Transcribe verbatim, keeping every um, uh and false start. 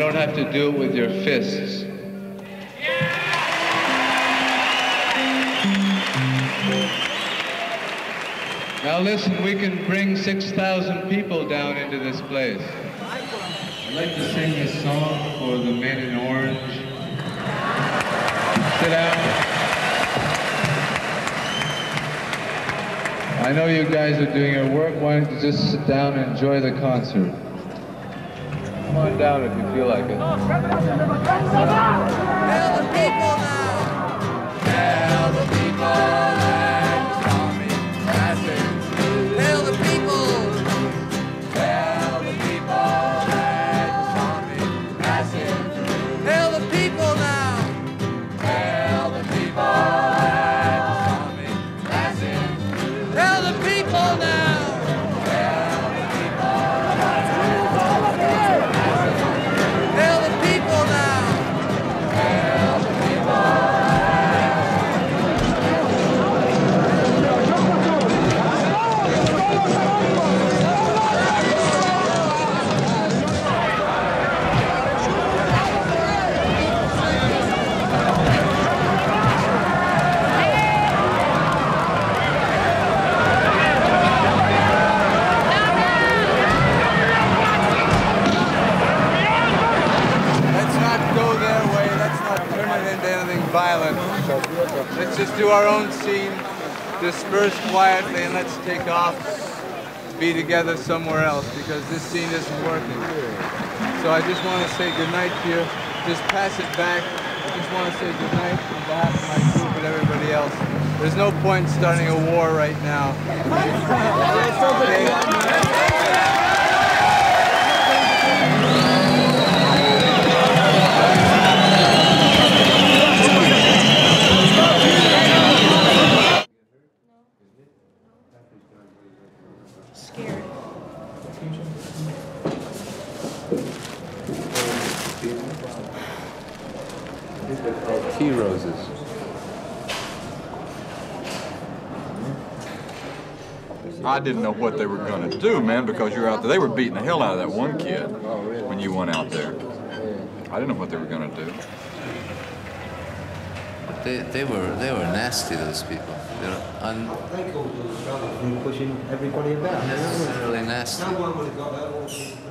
don't have to do it with your fists. Now listen, we can bring six thousand people down into this place. I'd like to sing this song for the men in orange. Sit down. I know you guys are doing your work. Why don't you just sit down and enjoy the concert? Come on down if you feel like it. Tell the people now. Tell the people that the storm is passing. Tell the people. Tell the people that the storm is passing. Tell the people now. Tell the people that the storm is passing. Tell the people now. Violent. Let's just do our own scene, disperse quietly, and let's take off, be together somewhere else, because this scene isn't working. So I just want to say goodnight to you. Just pass it back. I just want to say goodnight on behalf of my group and everybody else. There's no point in starting a war right now. Scared. They're called tea roses. I didn't know what they were going to do, man, because you were out there. They were beating the hell out of that one kid when you went out there. I didn't know what they were going to do. They, they were they were nasty, those people. They're un pushing everybody about. unnecessarily nasty. No one would have got that.